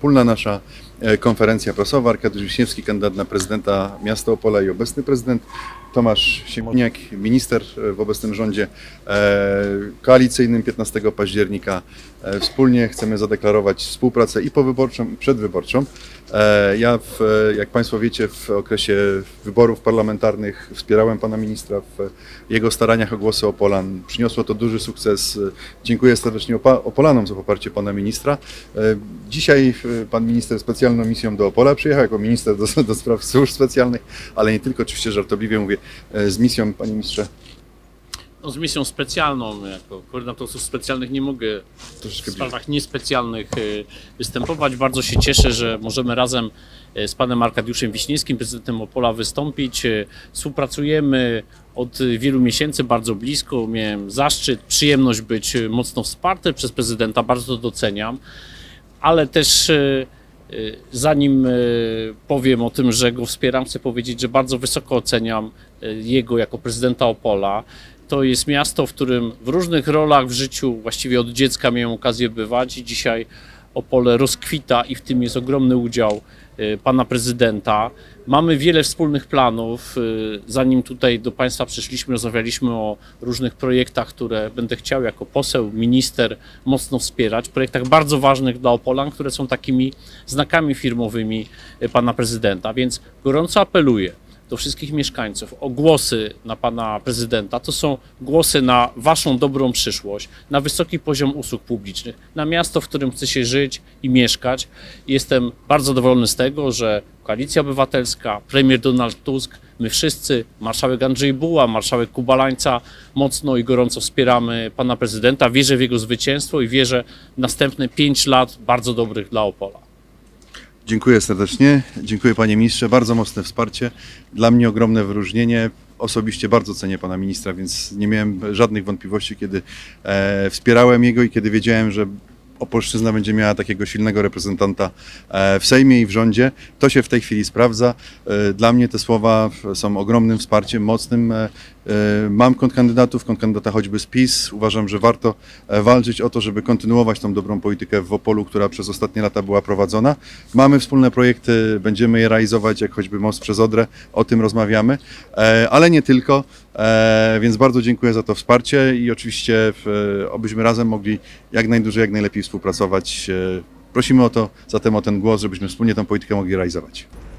wspólna nasza konferencja prasowa. Arkadiusz Wiśniewski, kandydat na prezydenta miasta Opola i obecny prezydent, Tomasz Siemoniak, minister w obecnym rządzie koalicyjnym 15 października. Wspólnie chcemy zadeklarować współpracę i powyborczą, i przedwyborczą. Ja, jak Państwo wiecie, w okresie wyborów parlamentarnych wspierałem pana ministra w jego staraniach o głosy Opolan. Przyniosło to duży sukces. Dziękuję serdecznie Opolanom za poparcie pana ministra. Dzisiaj pan minister specjalną misją do Opola przyjechał jako minister do spraw służb specjalnych, ale nie tylko, oczywiście żartobliwie mówię, z misją, panie ministrze. No, z misją specjalną, jako koordynator służb specjalnych nie mogę w sprawach niespecjalnych występować. Bardzo się cieszę, że możemy razem z panem Arkadiuszem Wiśniewskim, prezydentem Opola, wystąpić. Współpracujemy od wielu miesięcy bardzo blisko. Miałem zaszczyt, przyjemność być mocno wsparty przez prezydenta, bardzo to doceniam, ale też zanim powiem o tym, że go wspieram, chcę powiedzieć, że bardzo wysoko oceniam jego jako prezydenta Opola. To jest miasto, w którym w różnych rolach w życiu właściwie od dziecka miałem okazję bywać i dzisiaj Opole rozkwita i w tym jest ogromny udział pana prezydenta. Mamy wiele wspólnych planów. Zanim tutaj do państwa przyszliśmy, rozmawialiśmy o różnych projektach, które będę chciał jako poseł, minister mocno wspierać. Projektach bardzo ważnych dla Opolan, które są takimi znakami firmowymi pana prezydenta. Więc gorąco apeluję do wszystkich mieszkańców o głosy na pana prezydenta. To są głosy na waszą dobrą przyszłość, na wysoki poziom usług publicznych, na miasto, w którym chce się żyć i mieszkać. Jestem bardzo zadowolony z tego, że Koalicja Obywatelska, premier Donald Tusk, my wszyscy, marszałek Andrzej Buła, marszałek Kubalańca mocno i gorąco wspieramy pana prezydenta. Wierzę w jego zwycięstwo i wierzę w następne 5 lat bardzo dobrych dla Opola. Dziękuję serdecznie. Dziękuję panie ministrze. Bardzo mocne wsparcie. Dla mnie ogromne wyróżnienie. Osobiście bardzo cenię pana ministra, więc nie miałem żadnych wątpliwości, kiedy wspierałem jego i kiedy wiedziałem, że Opolszczyzna będzie miała takiego silnego reprezentanta w Sejmie i w rządzie. To się w tej chwili sprawdza. Dla mnie te słowa są ogromnym wsparciem, mocnym. Mam kontrkandydata choćby z PiS. Uważam, że warto walczyć o to, żeby kontynuować tą dobrą politykę w Opolu, która przez ostatnie lata była prowadzona. Mamy wspólne projekty, będziemy je realizować, jak choćby most przez Odrę, o tym rozmawiamy, ale nie tylko, więc bardzo dziękuję za to wsparcie i oczywiście obyśmy razem mogli jak najdłużej, jak najlepiej współpracować. Prosimy zatem o ten głos, żebyśmy wspólnie tę politykę mogli realizować.